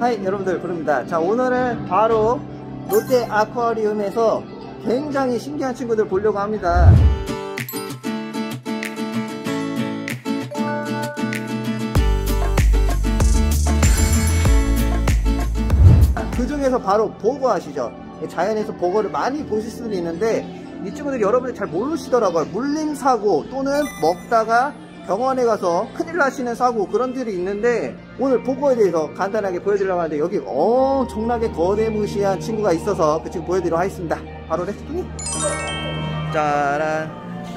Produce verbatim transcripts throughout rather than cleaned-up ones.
하이 여러분들, 부릅니다. 자, 오늘은 바로 롯데 아쿠아리움에서 굉장히 신기한 친구들 보려고 합니다. 그 중에서 바로 보거 아시죠? 자연에서 보거를 많이 보실 수도 있는데 이 친구들이 여러분들 잘 모르시더라고요. 물림사고 또는 먹다가 병원에 가서 큰일 나시는 사고, 그런 들이 있는데 오늘 보거에 대해서 간단하게 보여드리려고 하는데 여기 엄청나게 거대무시한 친구가 있어서 그 친구 보여드리도록 하겠습니다. 바로 렛츠기. 짜란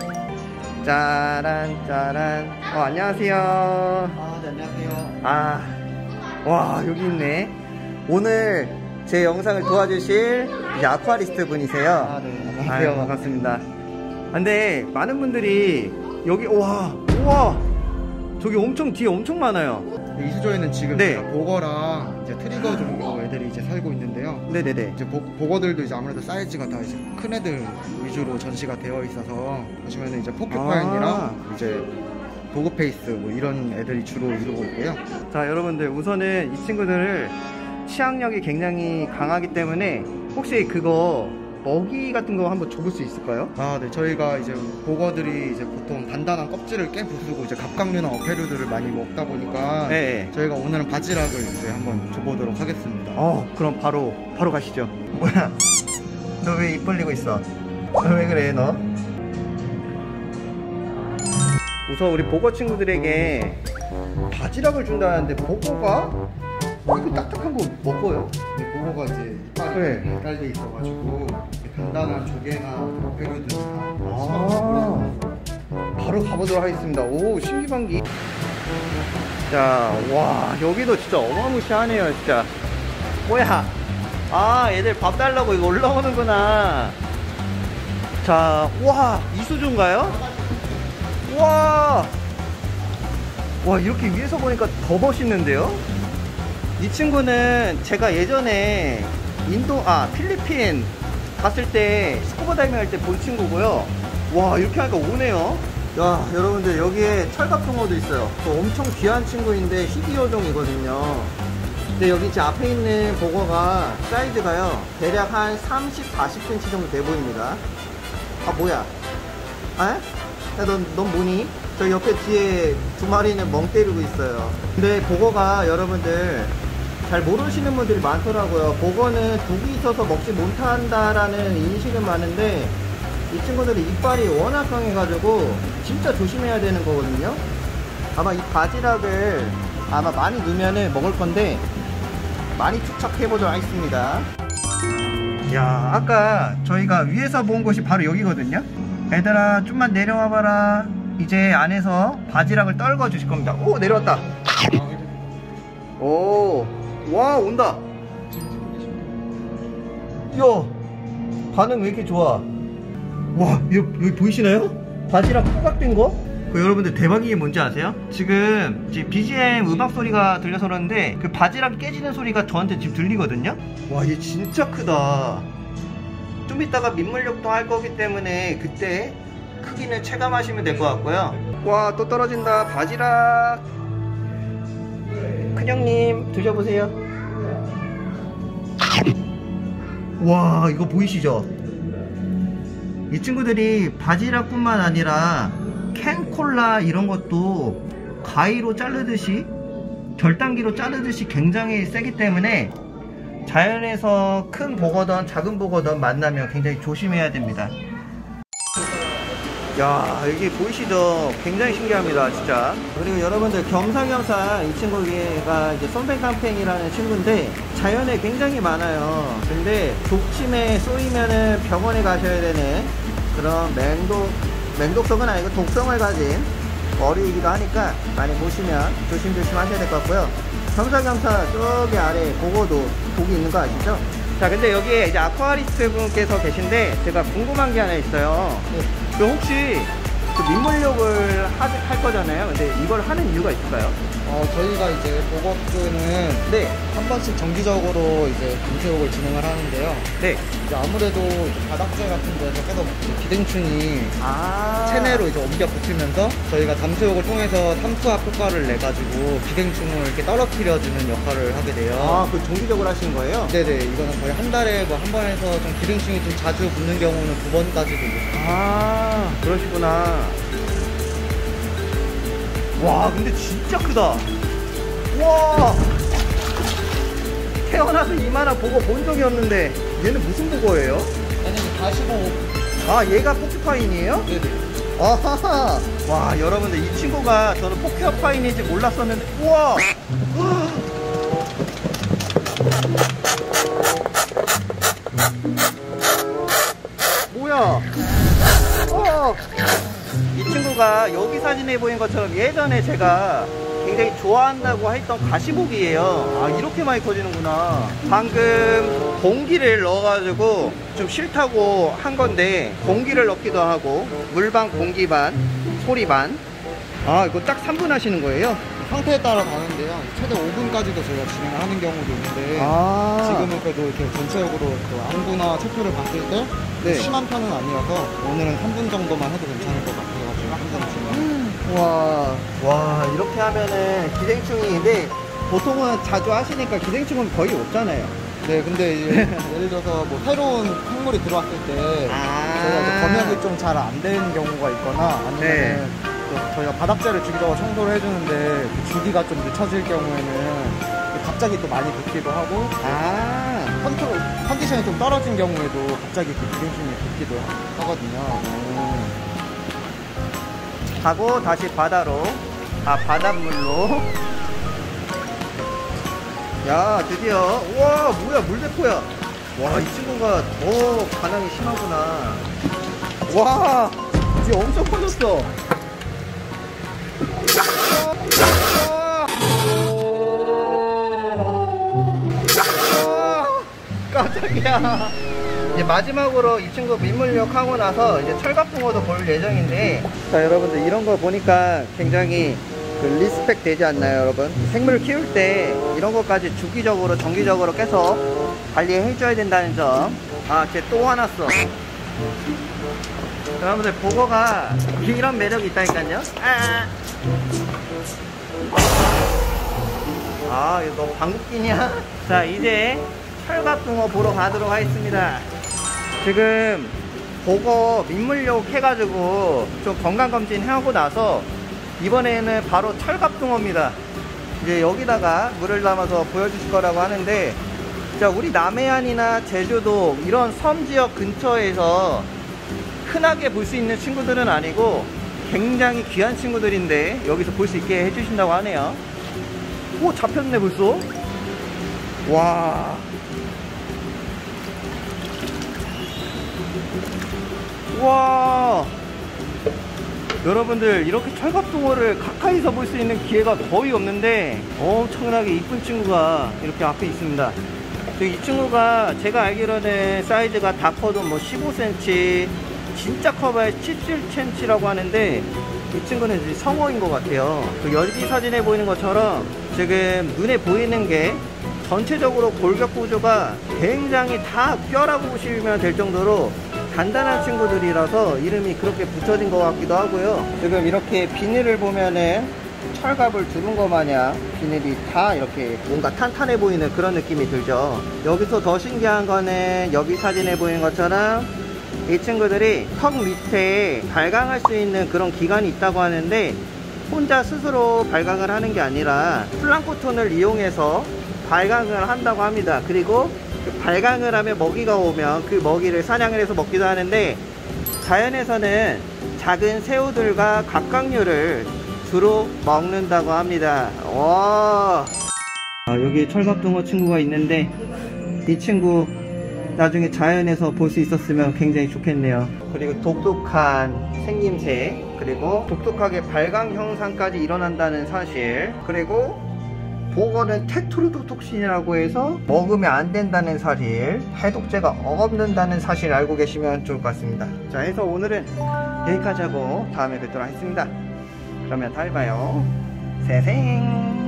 짜란 짜란. 어, 안녕하세요. 아, 네, 안녕하세요. 아, 와, 여기 있네. 오늘 제 영상을 도와주실 이제 아쿠아리스트 분이세요. 아, 네, 안녕하세요. 아유, 반갑습니다. 근데 많은 분들이 여기, 와, 우와, 저기 엄청 뒤에 엄청 많아요. 네, 이 수조에는 지금 네. 보거랑 이제 트리거 종류 애들이 이제 살고 있는데요. 네네네. 이제 보, 보거들도 이제 아무래도 사이즈가 다 이제 큰 애들 위주로 전시가 되어 있어서 보시면은 이제 포큐파인이랑 아. 이제 도그페이스 뭐 이런 애들이 주로 이루고 있고요. 자, 여러분들, 우선은 이 친구들을 치악력이 굉장히 강하기 때문에 혹시 그거 먹이 같은 거 한번 줘볼 수 있을까요? 아, 네, 저희가 이제 보거들이 이제 보통 단단한 껍질을 깨 부수고 이제 갑각류나 어패류들을 많이 먹다 보니까 네. 저희가 오늘은 바지락을 이제 한번 줘보도록 하겠습니다. 어, 그럼 바로 바로 가시죠. 뭐야? 너 왜 입 벌리고 있어? 너 왜 그래, 너? 우선 우리 보거 친구들에게 바지락을 준다는데 보거가 이거 딱딱한 거 먹어요? 네, 보거가 이제 이빨이 네. 발달돼 있어가지고 단단한 조개나 어패류들 다 아, 바로 가보도록 하겠습니다. 오, 신기반기. 자, 와, 여기도 진짜 어마무시하네요, 진짜. 뭐야? 아, 얘들 밥 달라고 이거 올라오는구나. 자, 와, 이수조인가요? 와, 와, 이렇게 위에서 보니까 더 멋있는데요? 이 친구는 제가 예전에 인도, 아, 필리핀 갔을 때 스쿠버 다이빙 할 때 본 친구고요. 와, 이렇게 하니까 오네요. 야, 여러분들, 여기에 철갑종어도 있어요. 엄청 귀한 친구인데 희귀어종이거든요. 근데 여기 제 앞에 있는 보거가 사이즈가요 대략 한 삼십, 사십 센티미터 정도 돼 보입니다. 아, 뭐야? 아? 야, 넌, 넌 뭐니? 저 옆에 뒤에 두 마리는 멍 때리고 있어요. 근데 보거가 여러분들 잘 모르시는 분들이 많더라고요. 보거는 독이 있어서 먹지 못한다라는 인식은 많은데 이 친구들이 이빨이 워낙 강해가지고 진짜 조심해야 되는 거거든요. 아마 이 바지락을 아마 많이 넣으면은 먹을 건데 많이 투척해 보도록 하겠습니다. 야, 아까 저희가 위에서 본 곳이 바로 여기거든요. 얘들아, 좀만 내려와 봐라. 이제 안에서 바지락을 떨궈 주실 겁니다. 오, 내려왔다. 오, 와, 온다. 야, 반응 왜 이렇게 좋아? 와, 여기, 여기 보이시나요? 바지락 포각된 거? 그 여러분들 대박인 게 뭔지 아세요? 지금 비지엠 음악 소리가 들려서 그러는데 그 바지락이 깨지는 소리가 저한테 지금 들리거든요? 와, 얘 진짜 크다. 좀 이따가 민물욕도 할 거기 때문에 그때 크기는 체감하시면 될 것 같고요. 와, 또 떨어진다. 바지락. 큰형님 드셔보세요. 와, 이거 보이시죠? 이 친구들이 바지락 뿐만 아니라 캔콜라 이런 것도 가위로 자르듯이, 절단기로 자르듯이 굉장히 세기 때문에 자연에서 큰 보거든 작은 보거든 만나면 굉장히 조심해야 됩니다. 야, 여기 보이시죠? 굉장히 신기합니다, 진짜. 그리고 여러분들, 겸사겸사 이 친구가 이제 솜팽깡팽이라는 친구인데 자연에 굉장히 많아요. 근데 독침에 쏘이면은 병원에 가셔야 되는 그런 맹독, 맹독성은 아니고 독성을 가진 어류이기도 하니까 많이 보시면 조심조심 하셔야 될 것 같고요. 겸사겸사 저기 아래 보고도 독이 있는 거 아시죠? 자, 근데 여기에 이제 아쿠아리스트 분께서 계신데 제가 궁금한 게 하나 있어요. 그 혹시 그 민물욕을 하, 할 거잖아요. 근데 이걸 하는 이유가 있을까요? 어, 저희가 이제 보거주는 네. 한 번씩 정기적으로 이제 감세욕을 진행을 하는데요. 네. 이제 아무래도 이제 바닥재 같은 데서 계속 이제 기생충이 아. 체내로 이제 옮겨 붙으면서 저희가 담수욕을 통해서 삼투압 효과를 내가지고 기생충을 이렇게 떨어뜨려주는 역할을 하게 돼요. 아, 그 정기적으로 하시는 거예요? 네네, 이거는 거의 한 달에 뭐 한 번 해서 좀 기생충이 좀 자주 붙는 경우는 두 번까지도 있어요. 아, 그러시구나. 와, 근데 진짜 크다. 와, 태어나서 이만한 보고 본 적이 없는데 얘는 무슨 보고예요? 얘는 가시고. 아, 얘가 포큐파인이에요? 네네. 아하하. 와, 여러분들 이 친구가 저는 포큐파인인지 몰랐었는데, 우와. 뭐야? 어. 이 친구가 여기 사진에 보인 것처럼 예전에 제가 굉장히 좋아한다고 했던 가시복이에요. 아, 이렇게 많이 커지는구나. 방금 공기를 넣어가지고 좀 싫다고 한 건데 공기를 넣기도 하고 물반 공기 반 소리 반. 아, 이거 딱 삼 분 하시는 거예요? 상태에 따라 다른데요. 최대 오 분까지도 저희가 진행을 하는 경우도 있는데 아. 지금은 그래도 이렇게 전체적으로 그 안구나 척추를 봤을 때 네. 심한 편은 아니어서 오늘은 삼 분 정도만 해도 괜찮을 것 같아가지고 항상 진행. 와, 와, 이렇게 하면은 기생충인데 보통은 자주 하시니까 기생충은 거의 없잖아요. 네, 근데 이제 예를 들어서 뭐 새로운 생물이 들어왔을 때 아. 저희가 이제 검역이 좀 잘 안 되는 경우가 있거나 아니면 네. 저희가 바닥재를 주기적으로 청소를 해주는데 그 주기가 좀 늦춰질 경우에는 갑자기 또 많이 붙기도 하고 아. 컨트롤, 컨디션이 좀 떨어진 경우에도 갑자기 그 기생충이 붙기도 하- 하거든요. 음. 하고 다시 바다로, 아, 바닷물로. 야, 드디어. 우와, 뭐야, 물대포야. 와, 이 친구가 더 반항이 심하구나. 와, 이제 엄청 커졌어. 깜짝이야. 이제 마지막으로 이 친구 민물력 하고 나서 이제 철갑붕어도 볼 예정인데, 자, 여러분들 이런 거 보니까 굉장히 그 리스펙 되지 않나요, 여러분? 생물 키울 때 이런 것까지 주기적으로 정기적으로 계속 관리해 줘야 된다는 점. 아, 쟤 또 화났어. 여러분들 보거가 이런 매력이 있다니까요. 아, 아, 이거 너 방귀 끼냐? 자, 이제 철갑붕어 보러 가도록 하겠습니다. 지금 보거 민물욕 해가지고 좀 건강검진 하고 나서 이번에는 바로 철갑붕어입니다. 이제 여기다가 물을 담아서 보여주실 거라고 하는데, 자, 우리 남해안이나 제주도 이런 섬 지역 근처에서 흔하게 볼 수 있는 친구들은 아니고 굉장히 귀한 친구들인데 여기서 볼 수 있게 해주신다고 하네요. 오, 잡혔네 벌써. 와, 와, 여러분들 이렇게 철갑붕어를 가까이서 볼 수 있는 기회가 거의 없는데 엄청나게 이쁜 친구가 이렇게 앞에 있습니다. 이 친구가 제가 알기로는 사이즈가 다 커도 뭐 십오 센티미터, 진짜 커봐야 십칠 센티미터라고 하는데 이 친구는 이제 성어인 것 같아요. 그 여기 사진에 보이는 것처럼 지금 눈에 보이는 게 전체적으로 골격 구조가 굉장히 다 뼈라고 보시면 될 정도로 단단한 친구들이라서 이름이 그렇게 붙여진 것 같기도 하고요. 지금 이렇게 비닐을 보면은 철갑을 두른 것 마냥 비닐이 다 이렇게 뭔가 탄탄해 보이는 그런 느낌이 들죠. 여기서 더 신기한 거는 여기 사진에 보이는 것처럼 이 친구들이 턱 밑에 발광할 수 있는 그런 기관이 있다고 하는데 혼자 스스로 발광을 하는 게 아니라 플랑크톤을 이용해서 발광을 한다고 합니다. 그리고 그 발광을 하면 먹이가 오면 그 먹이를 사냥을 해서 먹기도 하는데, 자연에서는 작은 새우들과 갑각류를 주로 먹는다고 합니다. 와, 아, 여기 철갑붕어 친구가 있는데 이 친구 나중에 자연에서 볼 수 있었으면 굉장히 좋겠네요. 그리고 독특한 생김새, 그리고 독특하게 발광 형상까지 일어난다는 사실, 그리고 보거는 테트루도톡신이라고 해서 먹으면 안 된다는 사실, 해독제가 없는다는 사실 알고 계시면 좋을 것 같습니다. 자, 해서 오늘은 여기까지 하고 다음에 뵙도록 하겠습니다. 그러면 잘 봐요. 세생.